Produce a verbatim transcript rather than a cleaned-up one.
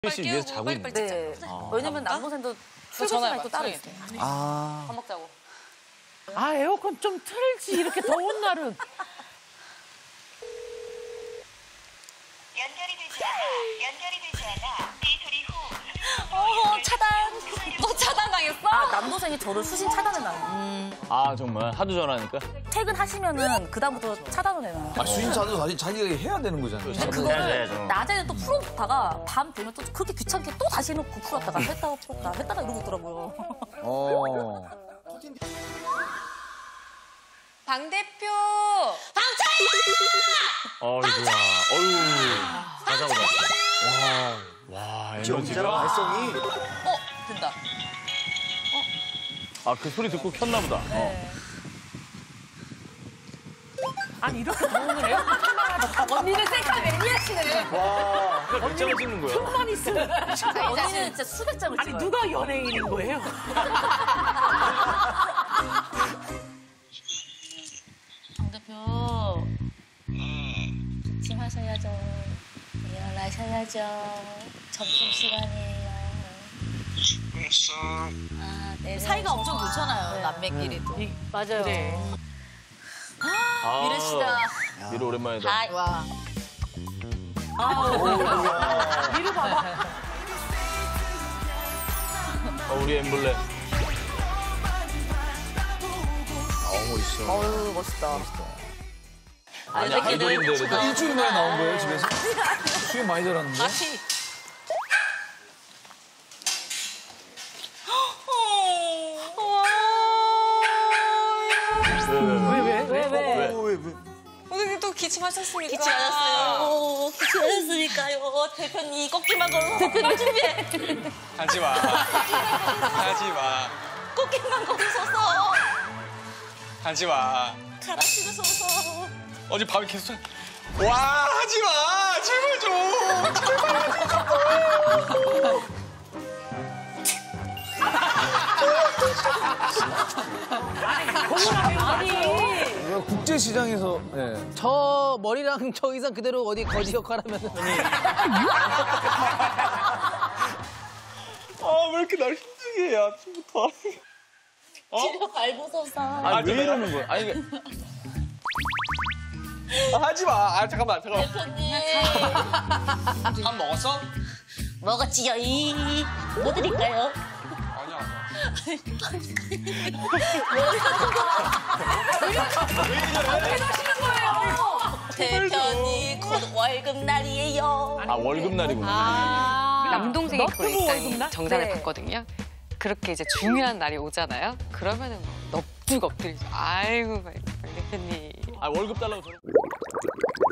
씨 위에서 자고 있는 거예요? 네. 아. 왜냐면 남동생도 출근 시간이 또 따로 있어요. 아. 밥 먹자고. 아, 에어컨 좀 틀지, 이렇게 더운 날은. 연결이 되지 않아. 연결이 되지 않아. 이 소리 후. 어, 차단. 또 차단당했어? 아, 남동생이 저를 수신 차단해놔요. 음. 아, 정말? 하도 전화하니까? 퇴근하시면은 그다음부터 차단을 해놔요. 아, 수신 차도 사실 자기가 해야 되는 거잖아요. 근데 그거를 낮에는 또 풀어놓다가 밤 되면 또 그렇게 귀찮게 또 다시 해놓고 풀었다가 했다가 풀었다 했다가 이러고 있더라고요. 어. 방 대표. 어이구야. 어휴. 가자보다. 와. 와, 에너지가. 발성이. 어, 된다. 아, 그 소리 듣고 켰나 보다. 어. 아니, 이렇게 더우면 에어컨 켜만 하지. 언니는 셀카 매니아시네. 와. 그러니까 몇 장을 찍는 거야? 틈만 있으면. 언니는 진짜 수백 장을 아니, 찍어요. 누가 연예인인 거예요? 장 대표. 짐하셔야죠. 일어나셔야죠. 점심시간이에요. 아, 네. 사이가 엄청 좋잖아요, 네. 남매끼리도. 이, 맞아요. 그래. 아. 미래 씨다. 미래 오랜만이다. 아, 와. 미루 봐봐. 어, 우리 엠블렘. 나오고 있어. 어우, 멋있다. 아니, 아이돌인데 그래도. 일주일 만에 나온 거예요, 집에서? 수익 많이 들었는데? 다시. 왜, 왜, 왜? 왜, 왜? 왜? 왜, 왜? 오늘 또 기침하셨습니까? 기침 맞았어요. 기침 맞았으니까요. 대표님, 꺾기만 걸어서 대표님 준비해. 하지 마. 하지 마. 꺾기만 걸으셔서 하지 마. 가라 신으셔서. 어제 밤에 계속 와 하지 마. 제발 좀. 제발 하지 마. 아니. 이거 국제시장에서, 네. 저 머리랑 저 의상 그대로 어디 거지 역할하면 아왜 이렇게 날 힘들게 해 아침부터. 지려 발부서서. 아니, 왜 이러는 거야? 아니, 이게. 아, 하지 마. 아 잠깐만 잠깐만. 대표님. 밥 먹었어? 먹었지요. 이. 뭐 드릴까요? 아니야. 대표님, 곧 월급 날이에요. 아, 월급날이구나. 남동생이 그걸 너튜브 월급날? 일단 정산을 네. 받거든요. 그렇게 이제 중요한 날이 오잖아요. 그러면은 막 넙죽 엎드리죠. 아이고, 막 대표님. 아, 월급 달라고 저러